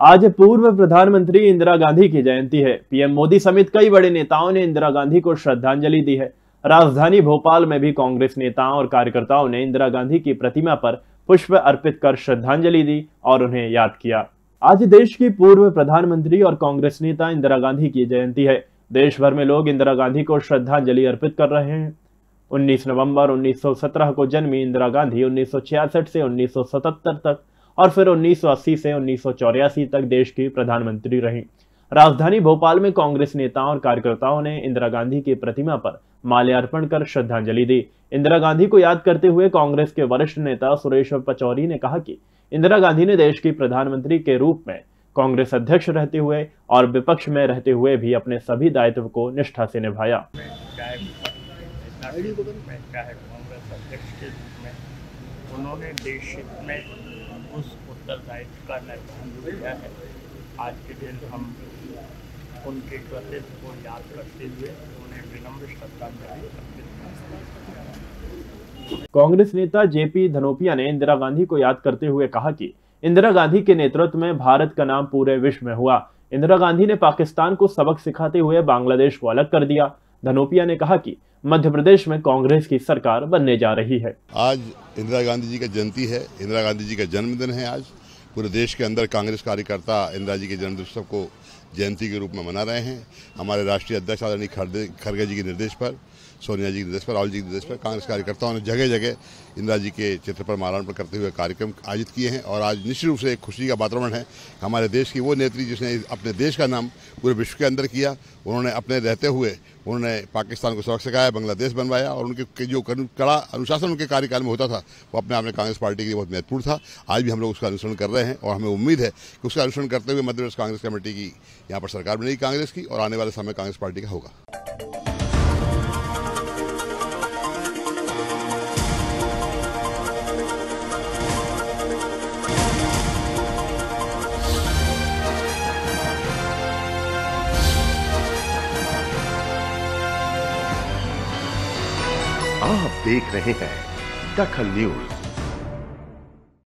आज पूर्व प्रधानमंत्री इंदिरा गांधी की जयंती है। पीएम मोदी समेत कई बड़े नेताओं ने इंदिरा गांधी को श्रद्धांजलि दी है। राजधानी भोपाल में भी कांग्रेस नेताओं और कार्यकर्ताओं ने इंदिरा गांधी की प्रतिमा पर पुष्प अर्पित कर श्रद्धांजलि दी और उन्हें याद किया। आज देश की पूर्व प्रधानमंत्री और कांग्रेस नेता इंदिरा गांधी की जयंती है। देश भर में लोग इंदिरा गांधी को श्रद्धांजलि अर्पित कर रहे हैं। 19 नवंबर 1917 को जन्मी इंदिरा गांधी 1966 से 1977 तक और फिर 1980 से 1984 तक देश की प्रधानमंत्री रहीं। राजधानी भोपाल में कांग्रेस नेताओं और कार्यकर्ताओं ने इंदिरा गांधी की प्रतिमा पर माल्यार्पण कर श्रद्धांजलि दी। इंदिरा गांधी को याद करते हुए कांग्रेस के वरिष्ठ नेता सुरेश पचौरी ने कहा कि इंदिरा गांधी ने देश की प्रधानमंत्री के रूप में कांग्रेस अध्यक्ष रहते हुए और विपक्ष में रहते हुए भी अपने सभी दायित्व को निष्ठा से निभाया। चाहे कांग्रेस अध्यक्ष के रूप में उन्होंने देश हित में उस उत्तरदायित्व का निर्वहन किया है। आज के दिन हम उनके कर्तव्य को याद करते हुए उन्हें विनम्र श्रद्धांजलि अर्पित करते हैं। कांग्रेस नेता जेपी धनोपिया ने इंदिरा गांधी को याद करते हुए कहा कि इंदिरा गांधी के नेतृत्व में भारत का नाम पूरे विश्व में हुआ। इंदिरा गांधी ने पाकिस्तान को सबक सिखाते हुए बांग्लादेश को अलग कर दिया। धनोपिया ने कहा कि मध्य प्रदेश में कांग्रेस की सरकार बनने जा रही है। आज इंदिरा गांधी जी का जयंती है, इंदिरा गांधी जी का जन्मदिन है। आज पूरे देश के अंदर कांग्रेस कार्यकर्ता इंदिरा जी के जन्मदिन को जयंती के रूप में मना रहे हैं। हमारे राष्ट्रीय अध्यक्ष आदरणीय खड़गे जी के निर्देश पर, सोनिया जी के निर्देश पर, राहुल जी के निर्देश पर कांग्रेस कार्यकर्ताओं ने जगह जगह इंदिरा जी के चित्र पर माल्यार्पण करते हुए कार्यक्रम आयोजित किए हैं। और आज निश्चित रूप से एक खुशी का वातावरण है। हमारे देश की वो नेत्री जिसने अपने देश का नाम पूरे विश्व के अंदर किया, उन्होंने अपने रहते हुए उन्होंने पाकिस्तान को सबक सिखाया, बांग्लादेश बनवाया और उनके जो कड़ा अनुशासन उनके कार्यकाल में होता था वो अपने आप में कांग्रेस पार्टी के लिए बहुत महत्वपूर्ण था। आज भी हम लोग उसका अनुसरण कर रहे हैं और हमें उम्मीद है कि उसका अनुसरण करते हुए मध्य प्रदेश कांग्रेस कमेटी की यहाँ पर सरकार बनेगी कांग्रेस की, और आने वाले समय कांग्रेस पार्टी का होगा। आप देख रहे हैं दखल न्यूज।